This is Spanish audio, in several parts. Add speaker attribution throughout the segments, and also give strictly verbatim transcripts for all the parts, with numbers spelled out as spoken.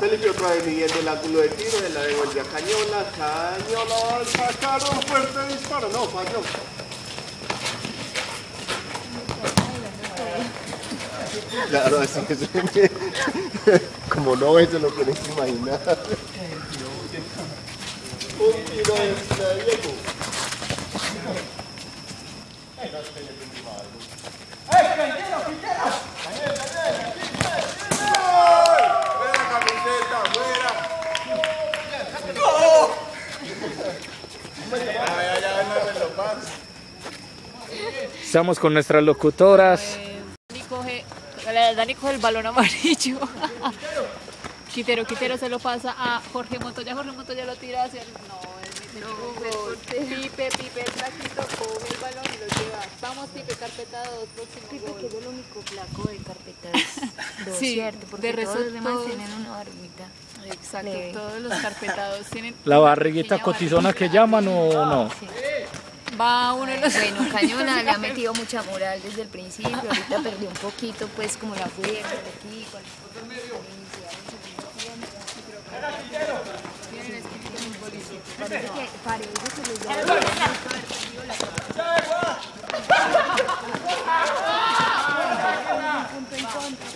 Speaker 1: Felipe otra vez midiendo el ángulo de tiro, de la devuelve a Cañola, Cañola va a sacar un fuerte disparo, no, falló. Claro, así que se me... como no ves, se lo quieres imaginar. Un tiro extra, Diego.
Speaker 2: ¡Eh, tranquilo, Piquero! ¡Daniel, Daniel, aquí, ¡fuera la camiseta, fuera! ¡No! Ya, ya, no me lo paso.
Speaker 3: Estamos con nuestras locutoras.
Speaker 4: Dani coge, Dani coge el balón amarillo. Quitero, Quitero se lo pasa a Jorge Montoya. Jorge Montoya lo tira hacia el... No, él mete un gol. Pipe, Pipe, el flaquito, coge el balón y lo lleva. Vamos, Pipe, carpeta dos, próximo
Speaker 5: Pipe,
Speaker 4: gol.
Speaker 5: que es el único flaco de carpeta dos,
Speaker 4: Sí,
Speaker 5: ¿cierto? Porque
Speaker 4: de
Speaker 5: todos
Speaker 4: resto
Speaker 5: los demás
Speaker 4: todos-
Speaker 5: tienen una barbita.
Speaker 4: Exacto,
Speaker 5: Leve.
Speaker 4: todos los carpetados tienen...
Speaker 3: La
Speaker 4: una
Speaker 3: barriguita
Speaker 4: pequeña
Speaker 3: cotizona que
Speaker 4: barriguita.
Speaker 3: llaman o no.
Speaker 5: Sí.
Speaker 4: Va uno de los...
Speaker 5: Bueno, Cañona le ha metido mucha moral desde el principio, ahorita perdió un poquito pues como la fuerza del equipo. Parece que, parece que les da un punto en contra.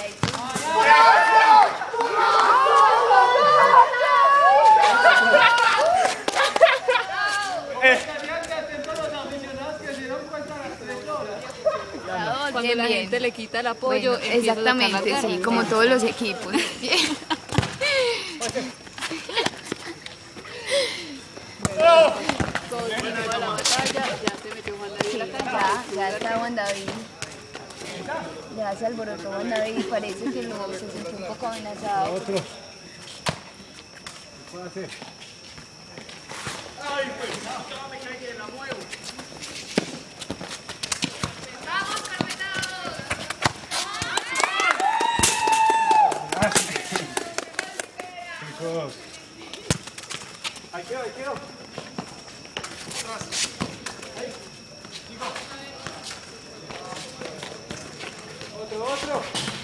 Speaker 4: Cuando
Speaker 5: Bien,
Speaker 4: la
Speaker 5: bien.
Speaker 4: gente le quita el apoyo,
Speaker 5: Bueno,
Speaker 4: empieza a sacar las
Speaker 5: exactamente,
Speaker 4: garras.
Speaker 5: sí, como todos los equipos.
Speaker 4: Todo el mundo a la batalla, ya se metió Juan David en la cancha.
Speaker 5: Ya, ya está Juan David. Ya se alborotó Juan David y parece que lo, se sintió un poco amenazado.
Speaker 3: Otro.
Speaker 1: Ahí quedó, ahí quedó. Otro, otro.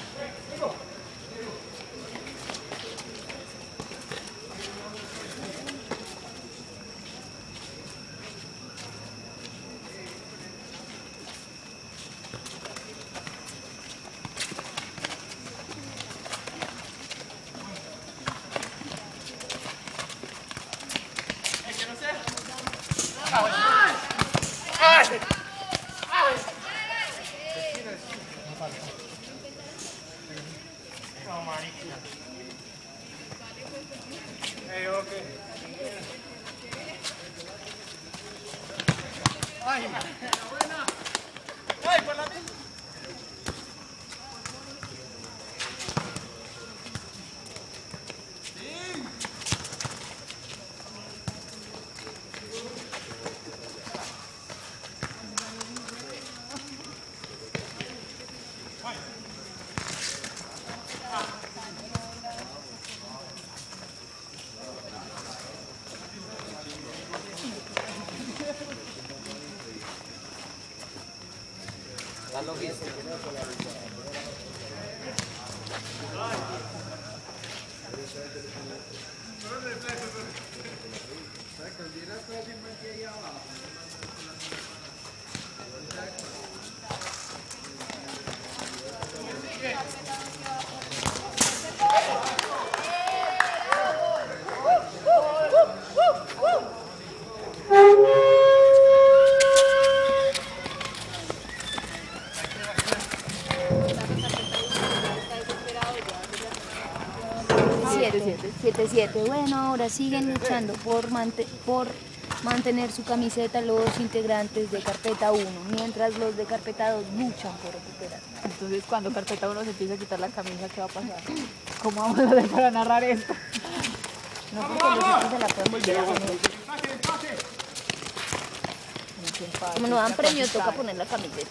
Speaker 5: siete siete. Bueno, ahora siguen luchando por, mante por mantener su camiseta los integrantes de carpeta uno, mientras los de carpeta dos luchan por recuperar.
Speaker 4: Entonces, cuando carpeta uno se empieza a quitar la camisa, ¿qué va a pasar? ¿Cómo vamos a hacer para narrar esto?
Speaker 5: No, porque los otros se la pueden volver a poner. Como no dan premio, toca poner la camiseta.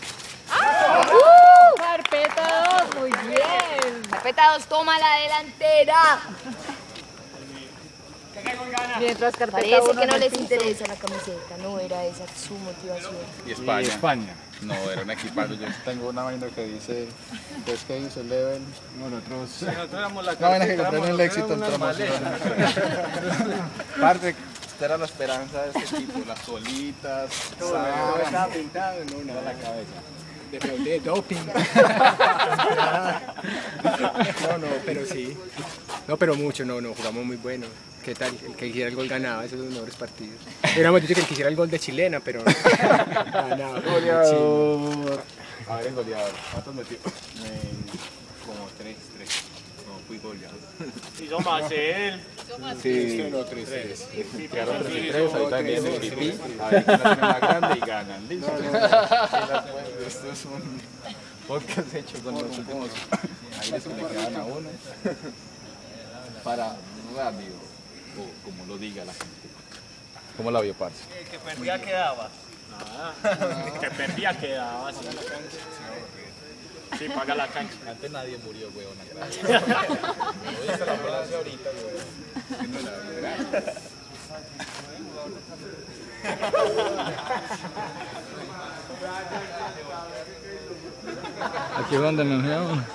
Speaker 4: ¡Uh! Carpeta dos, muy bien.
Speaker 5: Carpeta dos toma la delantera.
Speaker 4: Mientras carpeta
Speaker 5: Parece
Speaker 4: uno
Speaker 5: que no
Speaker 4: en el
Speaker 5: les
Speaker 4: piso.
Speaker 5: interesa la camiseta, no era esa su motivación.
Speaker 6: Y
Speaker 3: Y
Speaker 6: España.
Speaker 3: España.
Speaker 6: No, era un equipaje. Yo tengo una vaina que dice, ¿ves qué dice Level? No, nosotros...
Speaker 2: Nosotros éramos la
Speaker 6: Una vaina que compré en el
Speaker 2: éramos-
Speaker 6: éxito en
Speaker 2: éramos unas
Speaker 6: promoción. Parte, esta era la esperanza de este equipo, las solitas,
Speaker 2: Todo estaba pintado en una.
Speaker 6: la cabeza.
Speaker 2: De, de doping. No, no, pero sí. No, pero mucho, no, no, jugamos muy bueno. ¿Qué tal? El que hiciera el gol ganaba, esos son los mejores partidos. Hubiéramos dicho que el que hiciera el gol de chilena, pero ganaba.
Speaker 6: Goleador. A ver, el goleador. ¿Cuántos metió?
Speaker 7: Como tres, tres. No, fui goleador.
Speaker 8: Hizo más él.
Speaker 6: Sí, no, tres, tres. Quedaron tres y tres, ahí también el pipí. A ver quién la tiene más grande y ganan. Listo. Esto es un podcast hecho con los últimos aires que le quedan a uno. Para rápido, o como lo diga la gente. ¿Cómo la vio, parce?
Speaker 8: El que perdía quedaba. Nada. El que perdía quedaba. Sí, sí, paga la cancha.
Speaker 6: Antes nadie murió, weón. Lo dice la frase ahorita, weón. Que no la verdad.
Speaker 3: Aquí es donde nos vemos.